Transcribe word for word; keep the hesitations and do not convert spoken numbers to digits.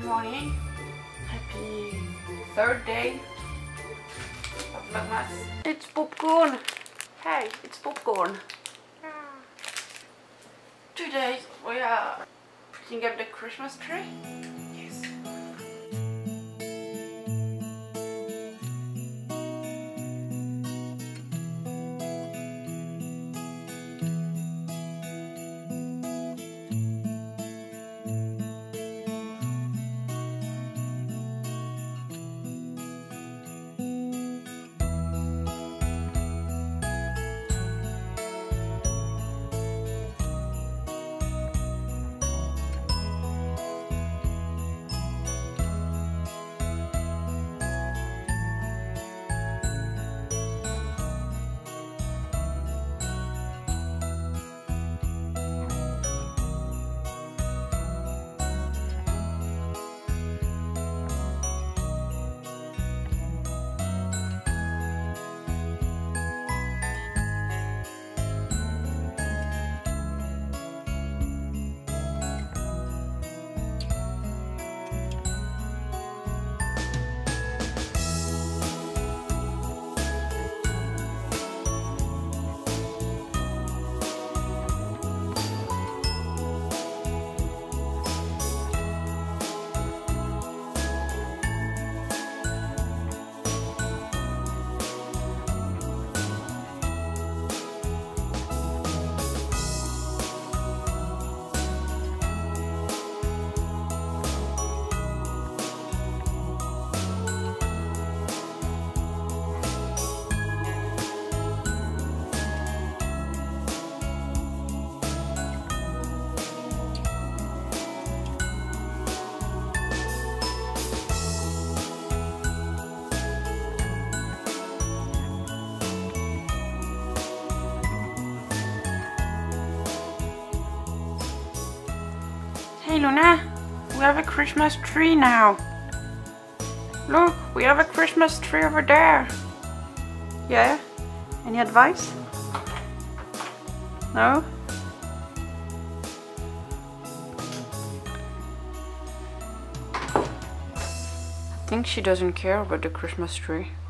Good morning. Happy third day of Vlogmas. It's popcorn. Hey, it's popcorn. Today we are putting up the Christmas tree. Yes. Hey Luna, we have a Christmas tree now. Look, we have a Christmas tree over there. Yeah? Any advice? No? I think she doesn't care about the Christmas tree.